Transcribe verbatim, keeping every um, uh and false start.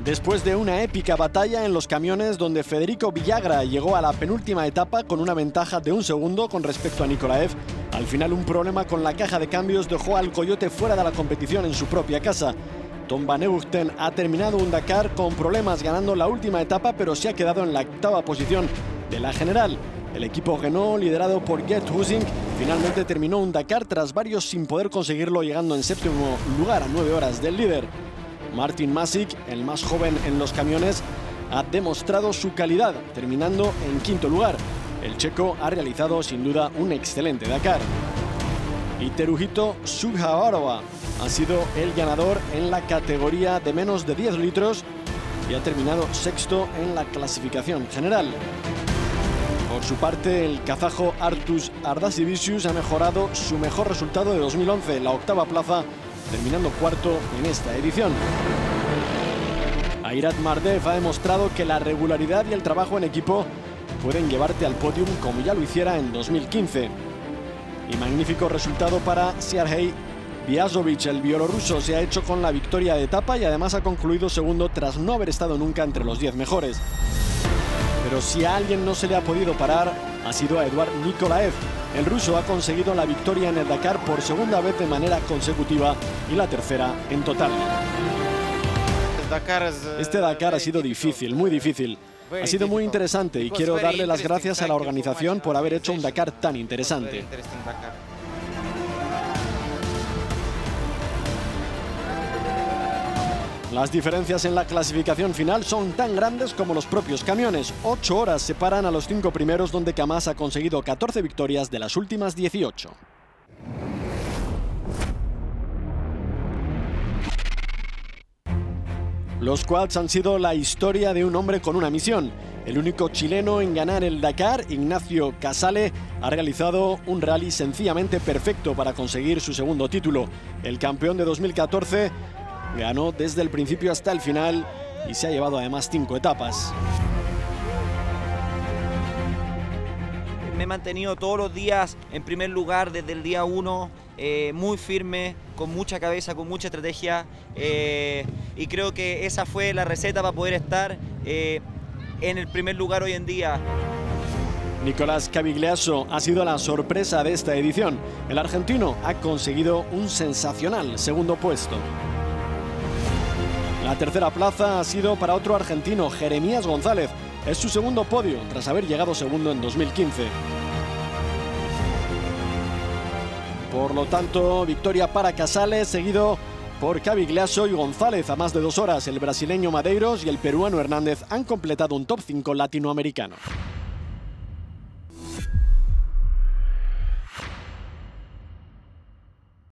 Después de una épica batalla en los camiones donde Federico Villagra llegó a la penúltima etapa con una ventaja de un segundo con respecto a Nikolaev, al final un problema con la caja de cambios dejó al Coyote fuera de la competición en su propia casa. Tom van Heugden ha terminado un Dakar con problemas ganando la última etapa, pero se ha quedado en la octava posición de la general. El equipo Renault, liderado por Gert Husing, finalmente terminó un Dakar tras varios sin poder conseguirlo, llegando en séptimo lugar a nueve horas del líder. Martin Masic, el más joven en los camiones, ha demostrado su calidad, terminando en quinto lugar. El checo ha realizado sin duda un excelente Dakar. Y Teruhito Sugawaroa ha sido el ganador en la categoría de menos de diez litros y ha terminado sexto en la clasificación general. Por su parte, el kazajo Artus Ardasivicius ha mejorado su mejor resultado de dos mil once, la octava plaza, terminando cuarto en esta edición. Airat Mardev ha demostrado que la regularidad y el trabajo en equipo pueden llevarte al podium como ya lo hiciera en dos mil quince. Y magnífico resultado para Sergei Biazovic, el bielorruso, se ha hecho con la victoria de etapa y además ha concluido segundo tras no haber estado nunca entre los diez mejores. Pero si a alguien no se le ha podido parar, ha sido a Eduard Nikolaev. El ruso ha conseguido la victoria en el Dakar por segunda vez de manera consecutiva y la tercera en total. Este Dakar ha sido difícil, muy difícil. Ha sido muy interesante y quiero darle las gracias a la organización por haber hecho un Dakar tan interesante. Las diferencias en la clasificación final son tan grandes como los propios camiones. Ocho horas separan a los cinco primeros, donde Kamaz ha conseguido catorce victorias de las últimas dieciocho. Los quads han sido la historia de un hombre con una misión. El único chileno en ganar el Dakar, Ignacio Casale, ha realizado un rally sencillamente perfecto para conseguir su segundo título. El campeón de dos mil catorce ganó desde el principio hasta el final y se ha llevado además cinco etapas. Me he mantenido todos los días en primer lugar desde el día uno, eh, muy firme, con mucha cabeza, con mucha estrategia, eh, y creo que esa fue la receta para poder estar eh, en el primer lugar hoy en día. Nicolás Cavigliaso ha sido la sorpresa de esta edición. El argentino ha conseguido un sensacional segundo puesto. La tercera plaza ha sido para otro argentino, Jeremías González. Es su segundo podio, tras haber llegado segundo en dos mil quince. Por lo tanto, victoria para Casale, seguido por Cavigliaso y González a más de dos horas. El brasileño Madeiros y el peruano Hernández han completado un top cinco latinoamericano.